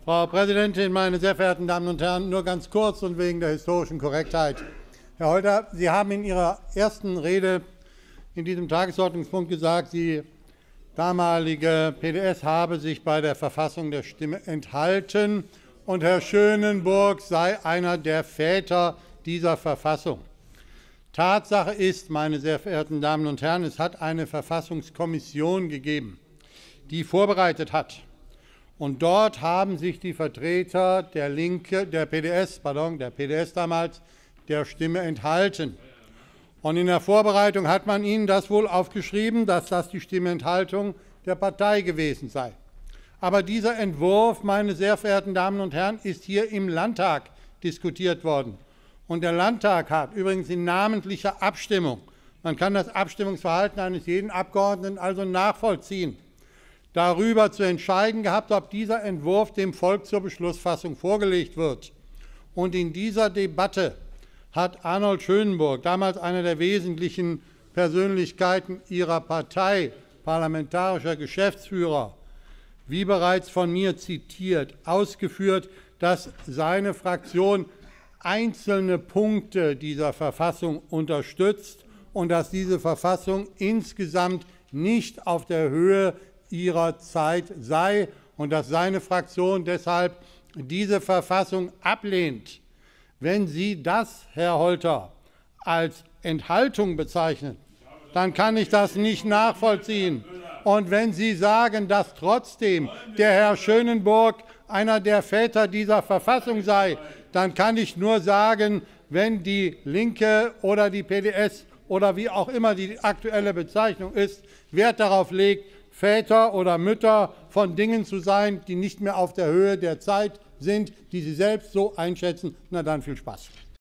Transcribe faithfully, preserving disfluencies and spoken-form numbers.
Frau Präsidentin, meine sehr verehrten Damen und Herren! Nur ganz kurz und wegen der historischen Korrektheit. Herr Holter, Sie haben in Ihrer ersten Rede in diesem Tagesordnungspunkt gesagt, die damalige P D S habe sich bei der Verfassung der Stimme enthalten und Herr Schönenburg sei einer der Väter dieser Verfassung. Tatsache ist, meine sehr verehrten Damen und Herren, es hat eine Verfassungskommission gegeben, die vorbereitet hat. Und dort haben sich die Vertreter der Linke, der P D S, pardon, der P D S damals, der Stimme enthalten. Und in der Vorbereitung hat man ihnen das wohl aufgeschrieben, dass das die Stimmenthaltung der Partei gewesen sei. Aber dieser Entwurf, meine sehr verehrten Damen und Herren, ist hier im Landtag diskutiert worden. Und der Landtag hat übrigens in namentlicher Abstimmung, man kann das Abstimmungsverhalten eines jeden Abgeordneten also nachvollziehen, darüber zu entscheiden gehabt, ob dieser Entwurf dem Volk zur Beschlussfassung vorgelegt wird. Und in dieser Debatte hat Arnold Schönenburg, damals einer der wesentlichen Persönlichkeiten Ihrer Partei, parlamentarischer Geschäftsführer, wie bereits von mir zitiert, ausgeführt, dass seine Fraktion einzelne Punkte dieser Verfassung unterstützt und dass diese Verfassung insgesamt nicht auf der Höhe ihrer Zeit sei und dass seine Fraktion deshalb diese Verfassung ablehnt. Wenn Sie das, Herr Holter, als Enthaltung bezeichnen, dann kann ich das nicht nachvollziehen. Und wenn Sie sagen, dass trotzdem der Herr Schönenburg einer der Väter dieser Verfassung sei, dann kann ich nur sagen, wenn die Linke oder die P D S oder wie auch immer die aktuelle Bezeichnung ist, Wert darauf legt, Väter oder Mütter von Dingen zu sein, die nicht mehr auf der Höhe der Zeit sind, die sie selbst so einschätzen, na dann viel Spaß.